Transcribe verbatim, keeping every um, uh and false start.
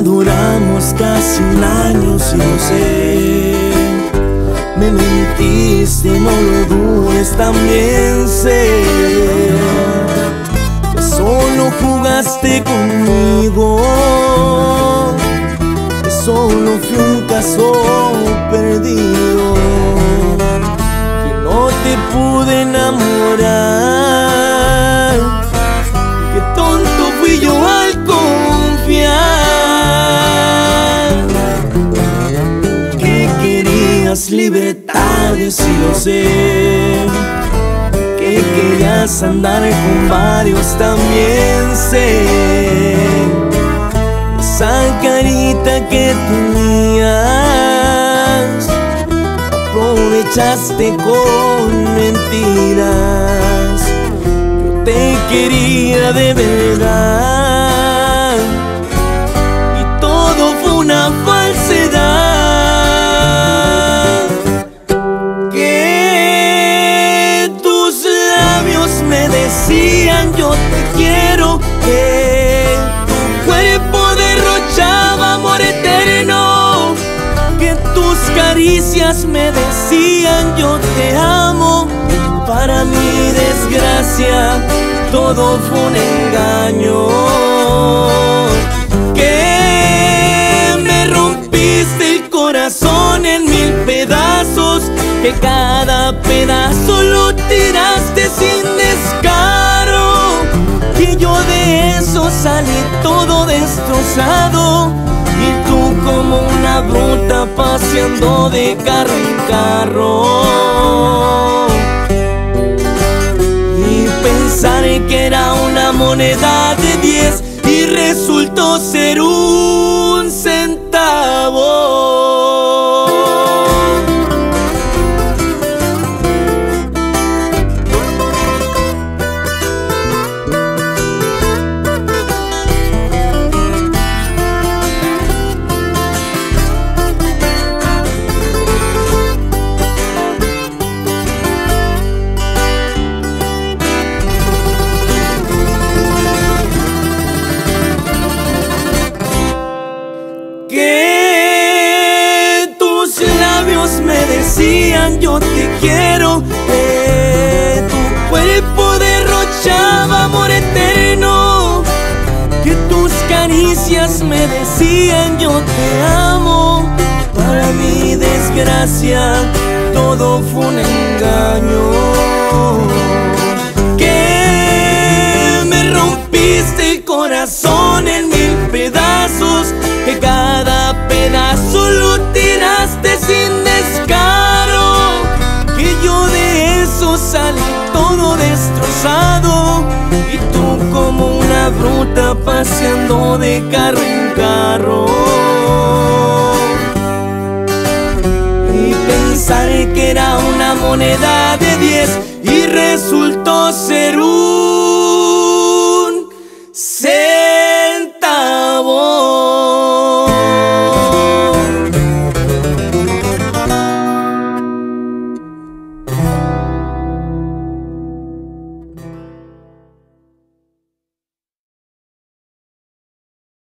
duramos casi un año, sí lo sé. Me mentiste, no lo dudes, también sé que solo jugaste conmigo, que solo fui un caso perdido, que no te pude enamorar, que tonto fui yo al confiar, que querías libertades, sí lo sé, que querías andar con varios, también sé. Esa carita que tenías aprovechaste con mentiras. Yo te quería de verdad y todo fue una falsedad. Que tus labios me decían yo te quiero, que tu cuerpo derrochaba amor eterno, que tus caricias me decían yo te amo. Para mi desgracia todo fue un engaño, que me rompiste el corazón en mil pedazos, que cada pedazo lo tiraste sin descaro, y yo de eso salí todo destrozado, y tú como una bruta paseando de carro en carro. Pensar que era una moneda de diez y resultó ser un centavo. Que tus labios me decían yo te quiero, que tu cuerpo derrochaba amor eterno, que tus caricias me decían yo te amo. Para mi desgracia todo fue un engaño, que me rompiste el corazón en mil pedazos, que cada pedazo lo tiraste sin descaro, que yo de eso salí todo destrozado, y tú como una bruta paseando de carro en carro. Y pensar que era una moneda de diez y resultó ser un